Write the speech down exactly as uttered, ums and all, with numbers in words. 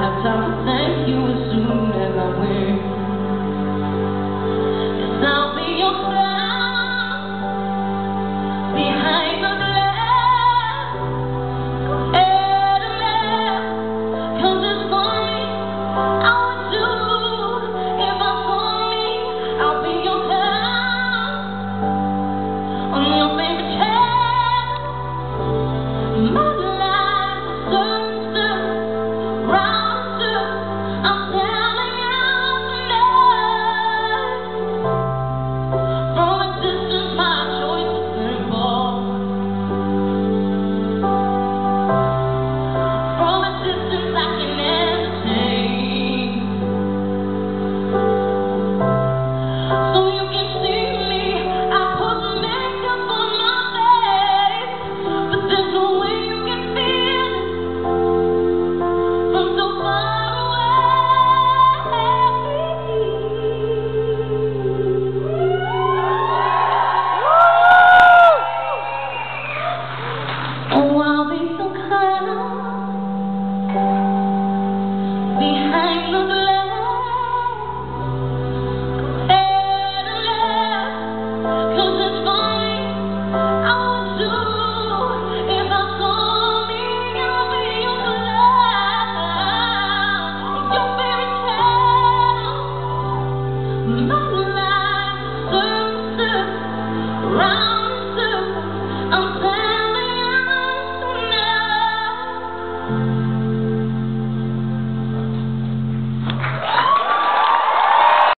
have time to thank you as soon as I win. 'Cause I'll be your clown behind the glass. Go ahead and laugh, 'cause it's funny. I would do if I told me I'll be your clown on your favorite channel. My behind the